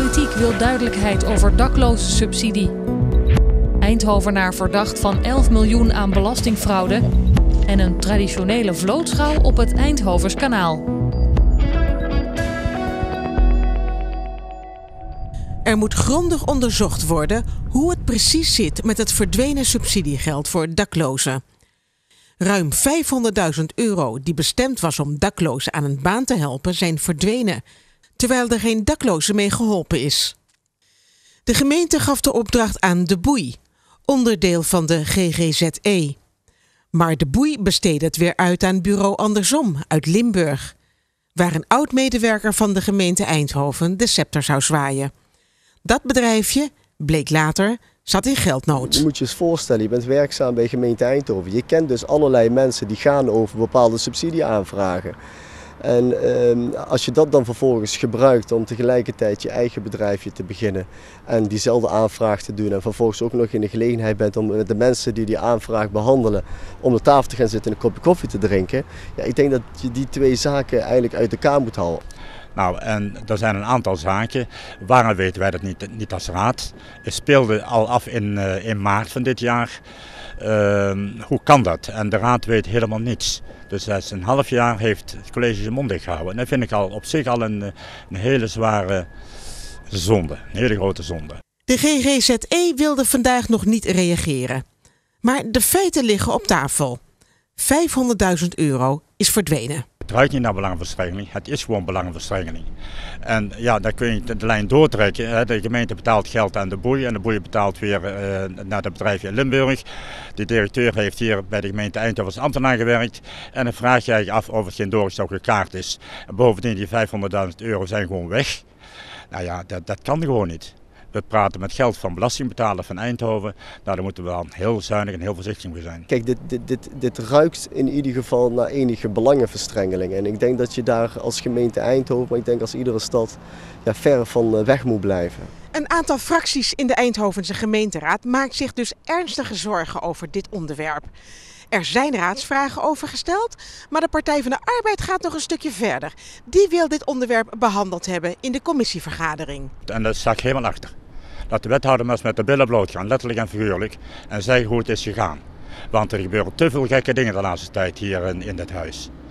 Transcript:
Politiek wil duidelijkheid over daklozensubsidie. Eindhovenaar verdacht van 11 miljoen aan belastingfraude. En een traditionele vlootschouw op het Eindhovens kanaal. Er moet grondig onderzocht worden hoe het precies zit met het verdwenen subsidiegeld voor daklozen. Ruim €500.000 die bestemd was om daklozen aan een baan te helpen zijn verdwenen, terwijl er geen dakloze mee geholpen is. De gemeente gaf de opdracht aan De Boei, onderdeel van de GGZE. Maar De Boei besteedde het weer uit aan bureau Andersom uit Limburg, waar een oud-medewerker van de gemeente Eindhoven de scepter zou zwaaien. Dat bedrijfje, bleek later, zat in geldnood. Je moet je eens voorstellen, je bent werkzaam bij gemeente Eindhoven. Je kent dus allerlei mensen die gaan over bepaalde subsidieaanvragen. En als je dat dan vervolgens gebruikt om tegelijkertijd je eigen bedrijfje te beginnen en diezelfde aanvraag te doen en vervolgens ook nog in de gelegenheid bent om met de mensen die die aanvraag behandelen om de tafel te gaan zitten en een kopje koffie te drinken. Ja, ik denk dat je die twee zaken eigenlijk uit elkaar moet halen. Nou, en er zijn een aantal zaken. Waarom weten wij dat niet als raad? Het speelde al af in maart van dit jaar. Hoe kan dat? En de raad weet helemaal niets. Dus dat is een half jaar heeft het college zijn mond dicht gehouden. En dat vind ik al op zich al een hele zware zonde. Een hele grote zonde. De GGZE wilde vandaag nog niet reageren. Maar de feiten liggen op tafel. €500.000 is verdwenen. Het ruikt niet naar belangenverstrengeling, het is gewoon belangenverstrengeling. En ja, dan kun je de lijn doortrekken. De gemeente betaalt geld aan De Boei en De Boei betaalt weer naar het bedrijf in Limburg. De directeur heeft hier bij de gemeente Eindhoven als ambtenaar gewerkt. En dan vraag je je af of het geen doorgestoken kaart is. En bovendien, die €500.000 zijn gewoon weg. Nou ja, dat kan gewoon niet. We praten met geld van belastingbetaler van Eindhoven. Nou, daar moeten we dan heel zuinig en heel voorzichtig mee zijn. Kijk, dit ruikt in ieder geval naar enige belangenverstrengeling. En ik denk dat je daar als gemeente Eindhoven, maar ik denk als iedere stad, ver van weg moet blijven. Een aantal fracties in de Eindhovense gemeenteraad maakt zich dus ernstige zorgen over dit onderwerp. Er zijn raadsvragen over gesteld, maar de Partij van de Arbeid gaat nog een stukje verder. Die wil dit onderwerp behandeld hebben in de commissievergadering. En daar sta ik helemaal achter. Dat de wethouder maar eens met de billen bloot gaan, letterlijk en figuurlijk, en zeggen hoe het is gegaan. Want er gebeuren te veel gekke dingen de laatste tijd hier in dit huis.